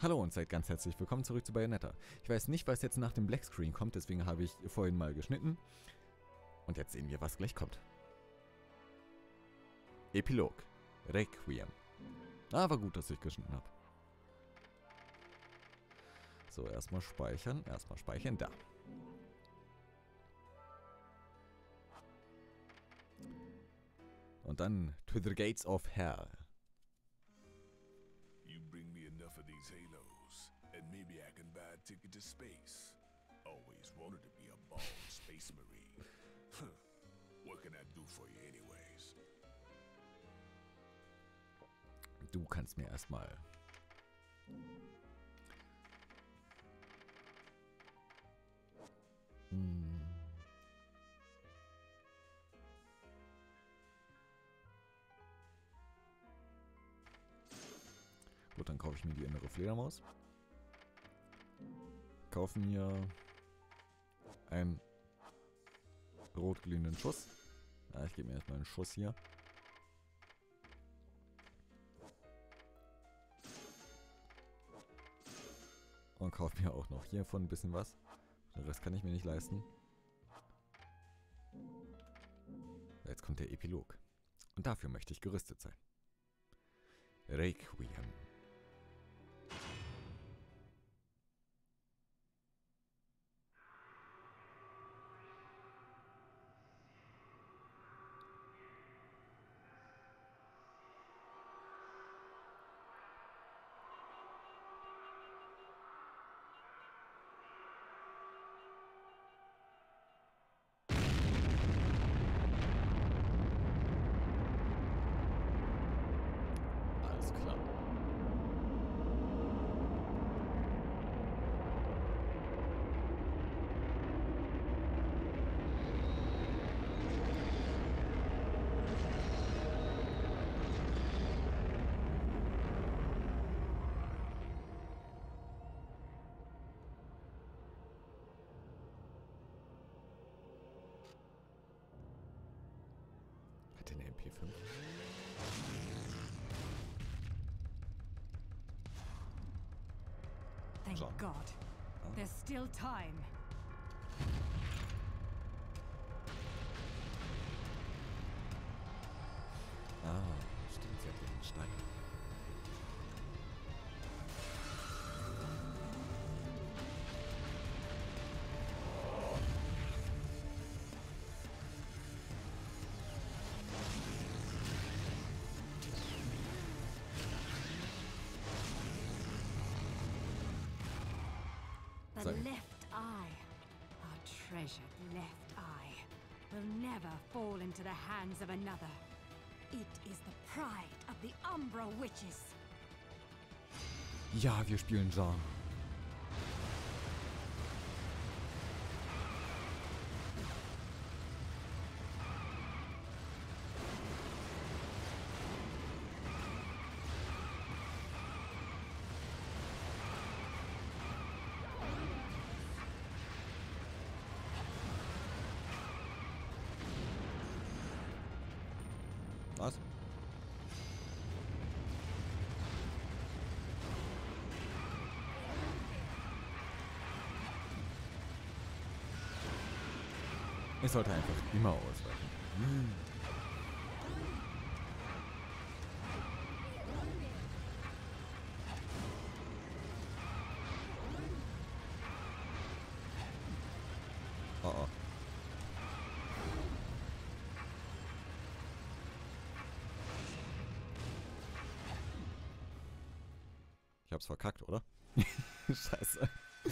Hallo und seid ganz herzlich willkommen zurück zu Bayonetta. Ich weiß nicht, was jetzt nach dem Blackscreen kommt, deswegen habe ich vorhin mal geschnitten. Und jetzt sehen wir, was gleich kommt. Epilog. Requiem. Ah, war gut, dass ich geschnitten habe. So, erstmal speichern. Erstmal speichern. Da. Und dann to the gates of hell. You bring me enough of these halos, and maybe I can buy a ticket to space. Always wanted to be a bald space marine. What can I do for you anyways? Du kannst mir erstmal... Gut, dann kaufe ich mir die innere Fledermaus. Kaufe mir einen rotglühenden Schuss. Ja, ich gebe mir erstmal einen Schuss hier. Und kaufe mir auch noch hiervon ein bisschen was. Den Rest kann ich mir nicht leisten. Jetzt kommt der Epilog. Und dafür möchte ich gerüstet sein. Requiem. Alles klar. Hat den MP5? Thank John. God. There's still time. Ah, stimmt, sie hat hier den Stein. The Sorry. left eye, our treasured left eye, will never fall into the hands of another. It is the pride of the Umbra Witches. Ja, wir spielen Jean. Was? Ich sollte einfach immer ausweichen. Oh oh. Ich hab's verkackt, oder? Scheiße.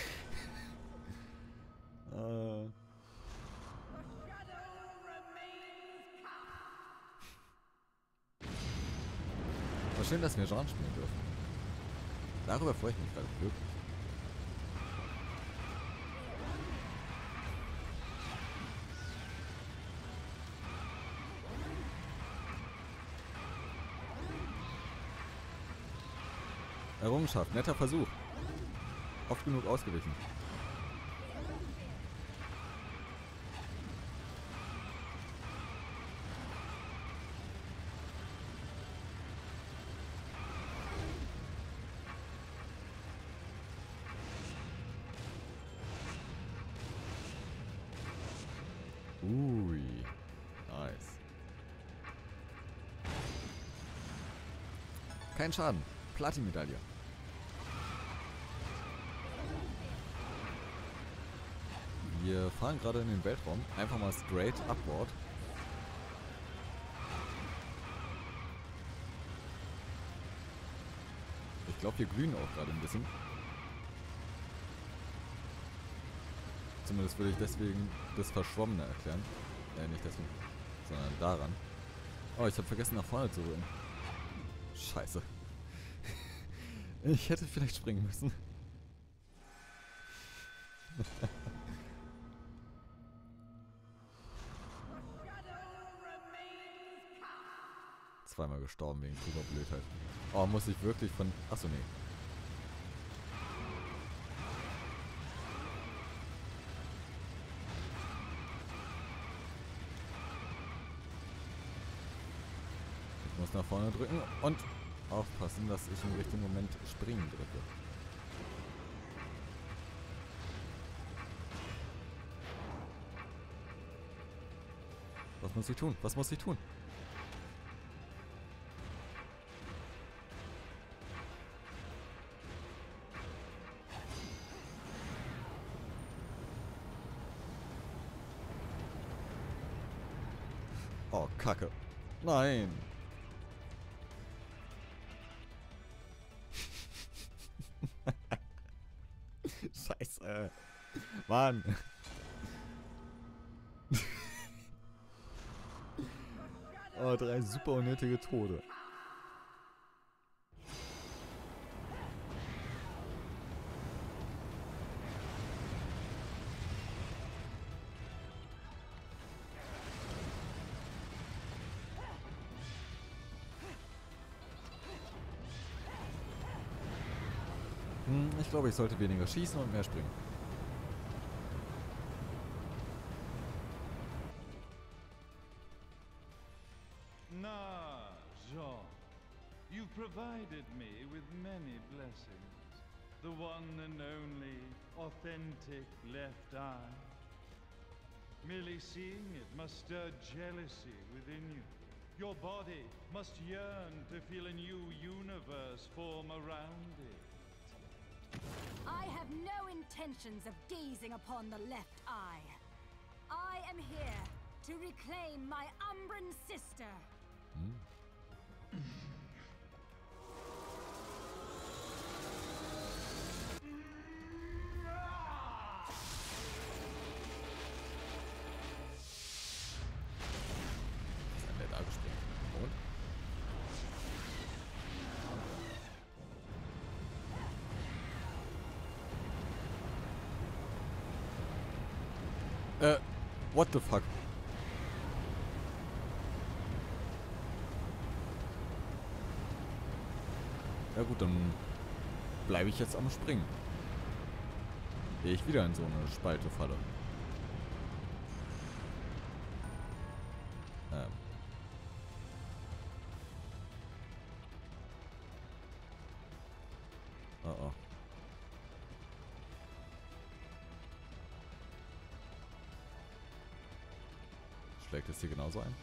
War schön, dass wir Jean spielen dürfen. Darüber freue ich mich gerade wirklich. Errungenschaft, netter Versuch. Oft genug ausgewichen. Kein Schaden. Platin-Medaille. Wir fahren gerade in den Weltraum. Einfach mal straight upward. Ich glaube, wir glühen auch gerade ein bisschen. Zumindest würde ich deswegen das Verschwommene erklären. Nicht deswegen, sondern daran. Oh, ich habe vergessen, nach vorne zu rühren. Scheiße. Ich hätte vielleicht springen müssen. Zweimal gestorben wegen purer Blödheit. Oh, muss ich wirklich von... Achso, nee. Ich muss nach vorne drücken und aufpassen, dass ich im richtigen Moment springen drücke. Was muss ich tun? Was muss ich tun? Oh, Kacke. Nein. Scheiße. Mann. Oh, 3 super unnötige Tode. Ich glaube, ich sollte weniger schießen und mehr springen. Nah, Jean. You've provided me with many blessings. The one and only authentic left eye. Merely seeing it must stir jealousy within you. Your body must yearn to feel a new universe form around it. I have no intentions of gazing upon the left eye. I am here to reclaim my Umbran sister. Was hat der da gespielt? Und? What the fuck? Ja gut, dann bleibe ich jetzt am Springen. Ehe ich wieder in so eine Spalte falle. Oh oh. Schlägt es hier genauso ein?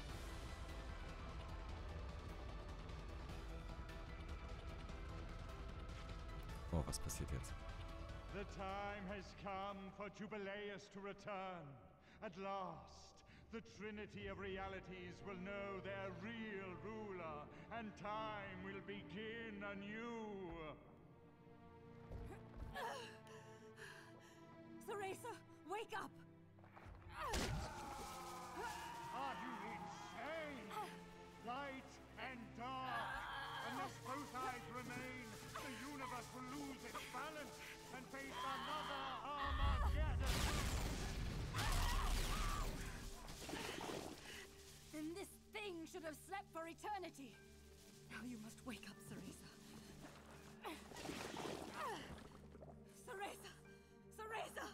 Oh, was passiert jetzt? The time has come for Jubileus to return. At last, the Trinity of Realities will know their real ruler, and time will begin anew. Cereza, wake up! Are you insane? Light and dark. Unless both eyes remain, the universe will lose its balance and face another Armageddon. Then this thing should have slept for eternity. Now you must wake up, Cereza. Cereza! Cereza!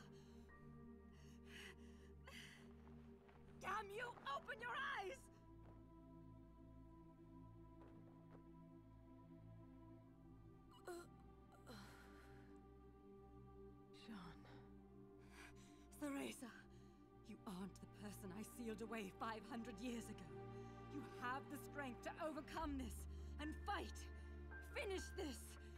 Damn you! Open your eyes! Jean. Cereza, you aren't the person I sealed away 500 years ago. You have the strength to overcome this and fight. finish this!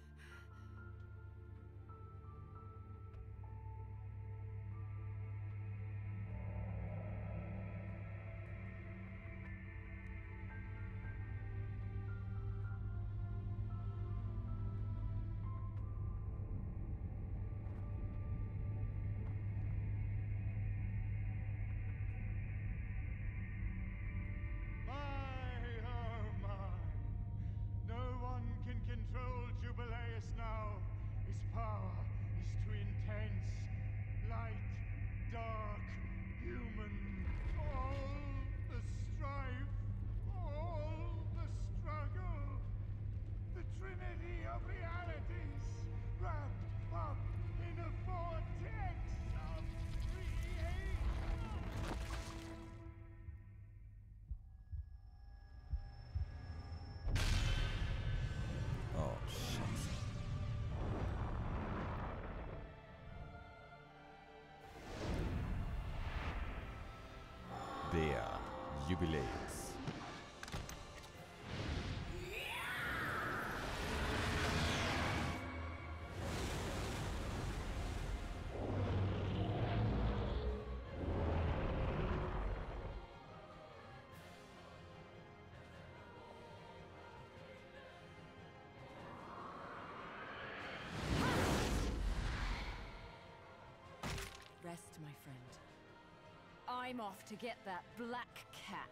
Control Jubileus now. His power is too intense. Light, dark, human. All the strife, all the struggle. The trinity of realities wrapped up in a vortex of creation. Oh, Scheiße. Der Jubiläus. Rest, my friend. I'm off to get that black cat.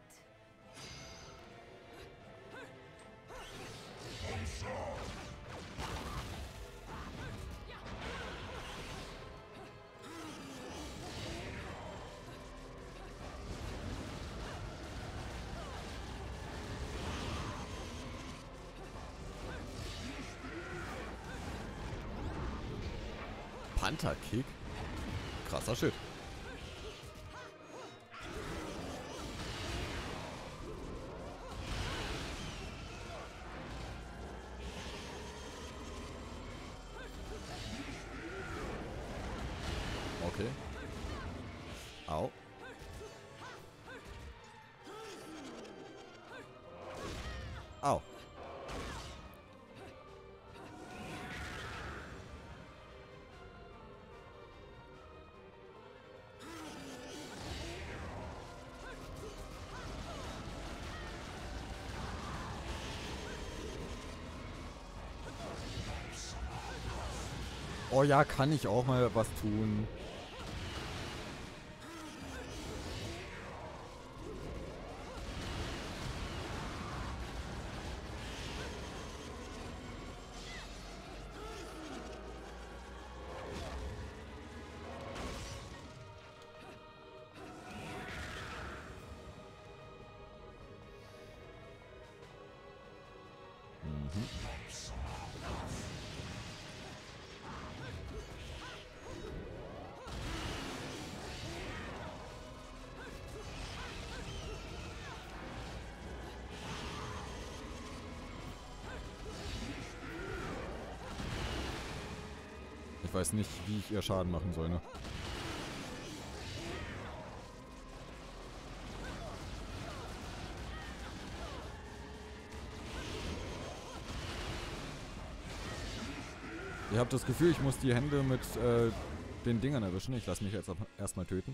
Panther-Kick? Krasser Shit. Okay. Au. Au. Oh ja, kann ich auch mal was tun. Ich weiß nicht, wie ich ihr Schaden machen soll, ne? Ihr habt das Gefühl, ich muss die Hände mit den Dingern erwischen. Ich lasse mich jetzt erstmal töten.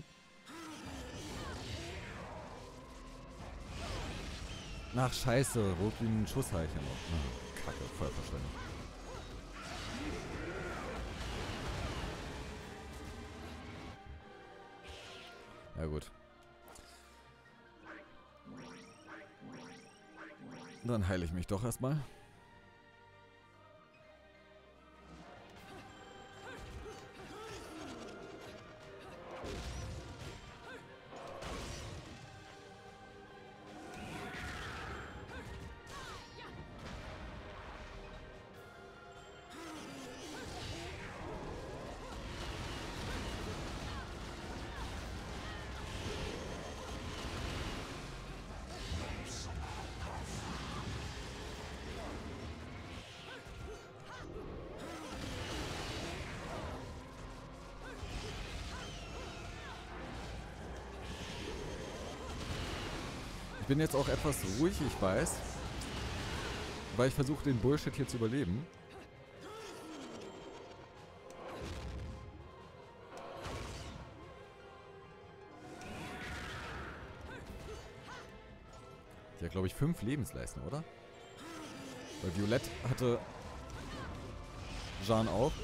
Ach, scheiße. Rot wie ein Schuss habe ich ja noch. Kacke, voll verschwendet. Ja gut. Dann heile ich mich doch erstmal. Ich bin jetzt auch etwas ruhig, ich weiß. weil ich versuche, den Bullshit hier zu überleben. Die hat, glaube ich, 5 Lebensleisten, oder? Weil Violett hatte Jean auch.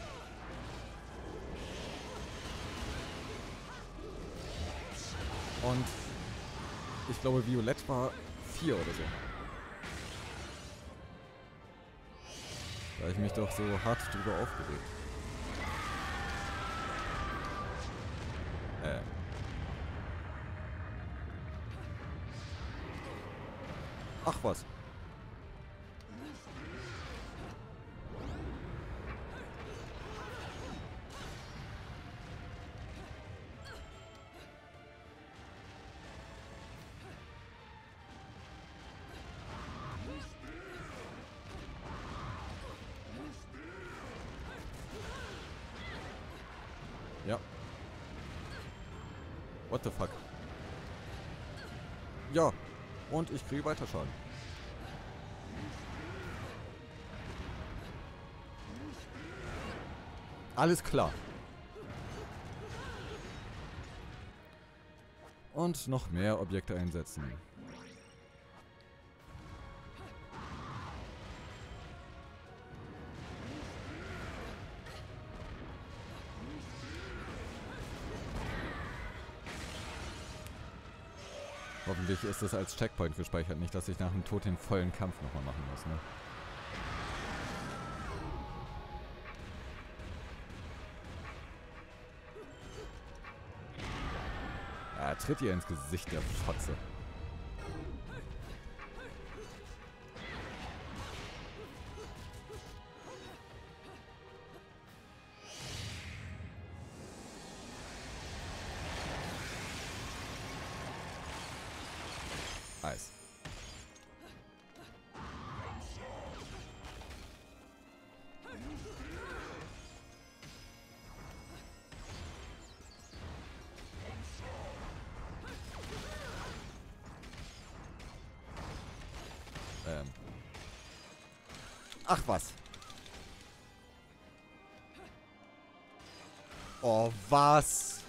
Und ich glaube, Violett war 4 oder so. Da habe ich mich doch so hart drüber aufgeregt. Ach was. Ja. What the fuck? Ja. Und ich kriege weiter Schaden. Alles klar. Und noch mehr Objekte einsetzen. Hoffentlich ist das als Checkpoint gespeichert, nicht, dass ich nach dem Tod den vollen Kampf nochmal machen muss, ne? Ja, tritt ihr ins Gesicht, der Fotze. Eis. Ach was. Oh, was?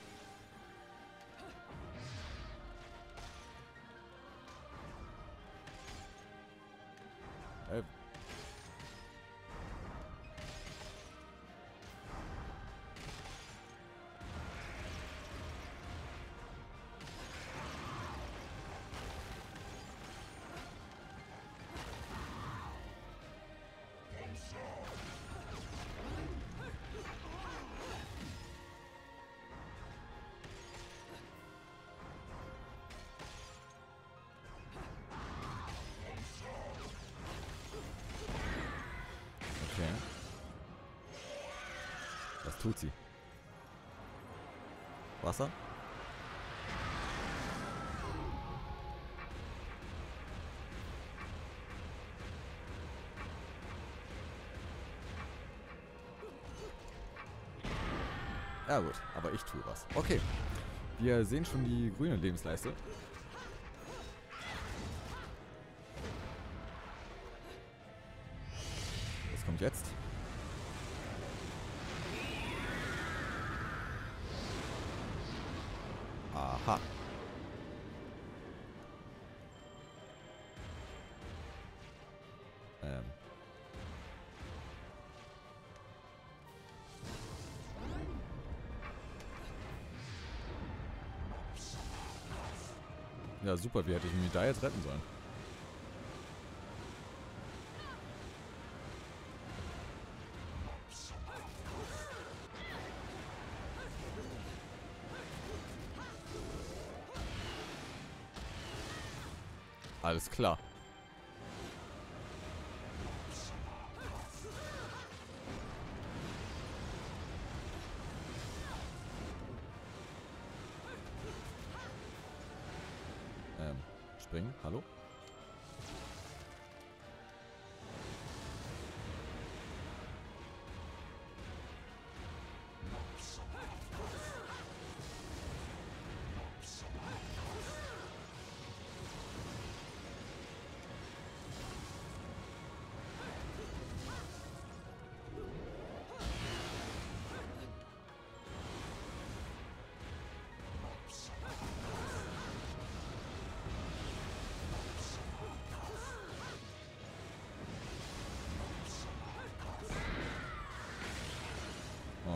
Okay. Was tut sie? Wasser? Ja gut, aber ich tue was. Okay. Wir sehen schon die grüne Lebensleiste. Was kommt jetzt? Aha. Ja, super. Wie hätte ich mich da jetzt retten sollen? Alles klar. Springen, hallo?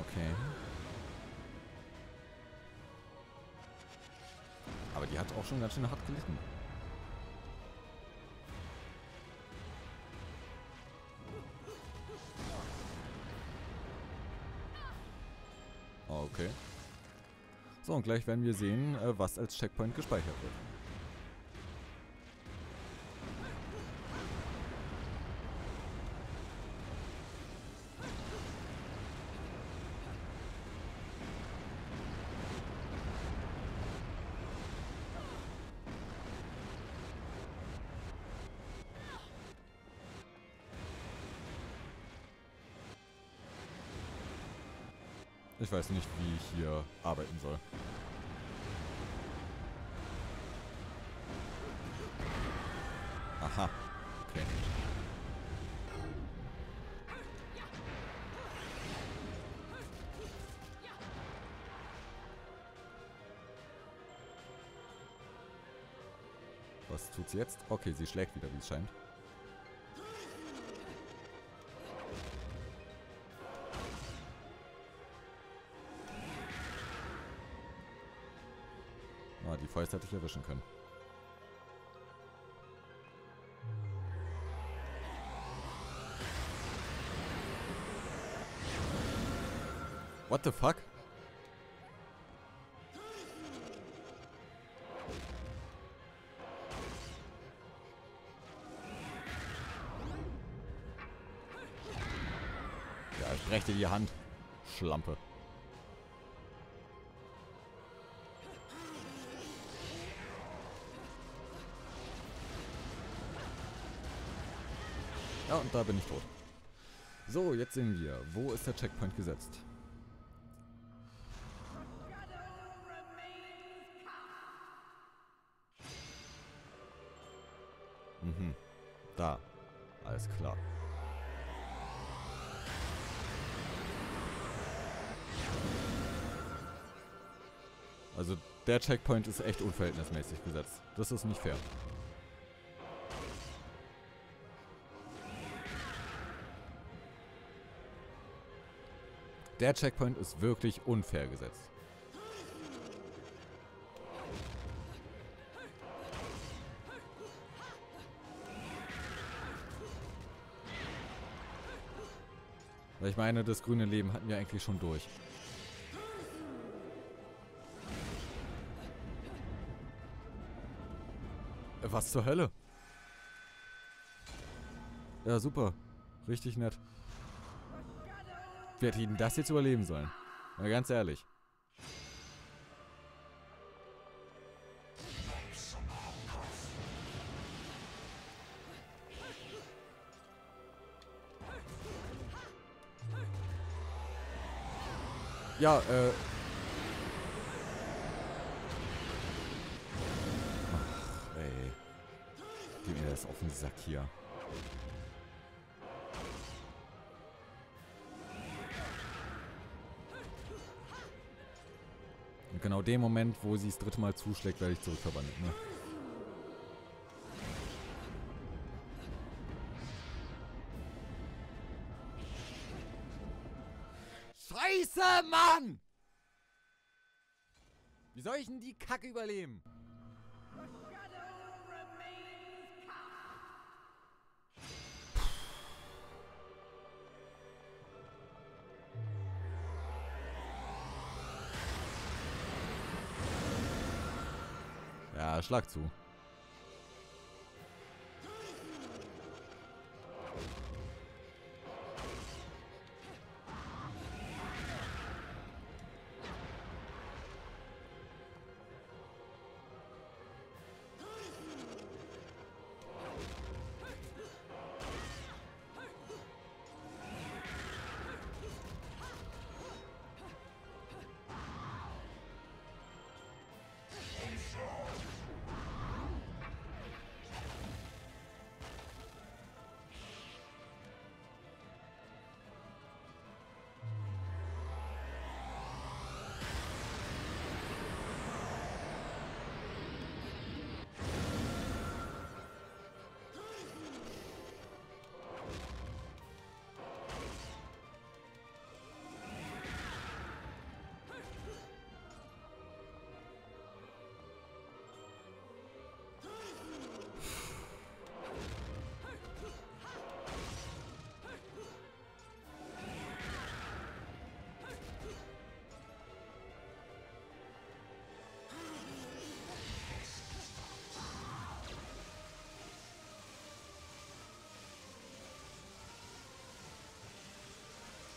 Okay. Aber die hat auch schon ganz schön hart gelitten. Okay. So, und gleich werden wir sehen, was als Checkpoint gespeichert wird. Ich weiß nicht, wie ich hier arbeiten soll. Aha. Okay. Was tut sie jetzt? Okay, sie schlägt wieder, wie es scheint. Ah, die Fäuste hätte ich erwischen können. What the fuck? Ja, ich brech dir die Hand. Schlampe. Ja, und da bin ich tot. So, jetzt sehen wir, wo ist der Checkpoint gesetzt? Mhm. Da. Alles klar. Also, der Checkpoint ist echt unverhältnismäßig gesetzt. Das ist nicht fair. Der Checkpoint ist wirklich unfair gesetzt. Weil ich meine, das grüne Leben hatten wir eigentlich schon durch. Was zur Hölle? Ja, super. Richtig nett. Wer hätte ihnen das jetzt überleben sollen? Mal ganz ehrlich. Ja, ach, ey. Gib mir das auf den Sack hier. Und genau dem Moment, wo sie das dritte Mal zuschlägt, werde ich zurückverwandelt, ne? Scheiße, Mann! Wie soll ich denn die Kacke überleben? Ja, schlag zu.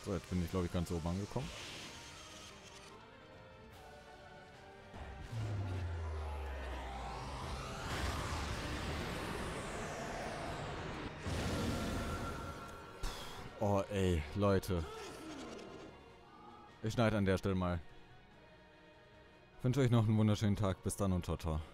So, jetzt bin ich, glaube ich, ganz oben angekommen. Oh, ey, Leute. Ich schneide an der Stelle mal. Ich wünsche euch noch einen wunderschönen Tag. Bis dann und ciao, ciao.